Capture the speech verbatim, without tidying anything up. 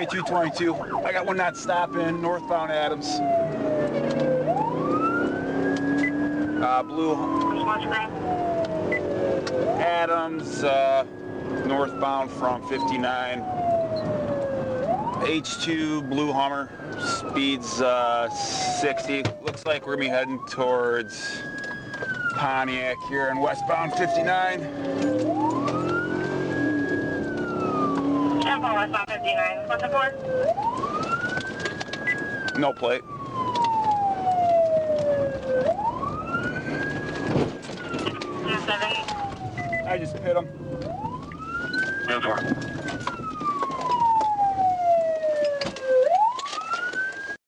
K two twenty-two. I got one not stopping, northbound Adams. Uh, blue. Adams, uh, northbound from fifty-nine. H two blue Hummer, speeds uh, sixty. Looks like we're gonna be heading towards Pontiac here in westbound fifty-nine. Tempo westbound fifty-nine. What's it for? No plate. seven. I just hit him. Move for.